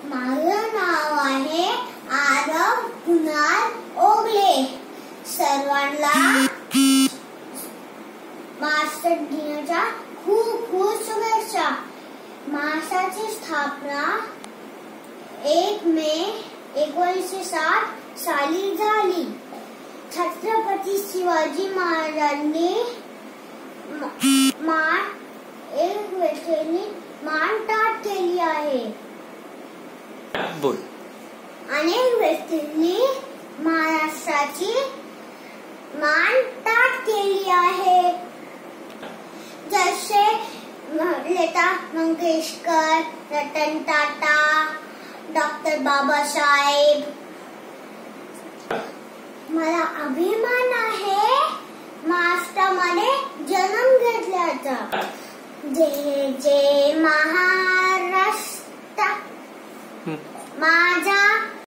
माझं नाव आहे आरव कुणाल ओगले. सर्वांना महाराष्ट्र दिनाच्या खूप खूप शुभेच्छा. महाराष्ट्राची स्थापना 1 मे 1960 साली झाली. छत्रपती शिवाजी महाराजांनी मान ताठ केली आहे. बोल. अनेक व्यक्तींनी महाराष्ट्राची मान ताठ केली आहे, जसे लता मंगेशकर, रतन टाटा, डॉक्टर बाबासाहेब. मला अभिमान आहे महाराष्ट्रामध्ये जन्म घेतल्याचा. जय जय महाराष्ट्र माझा.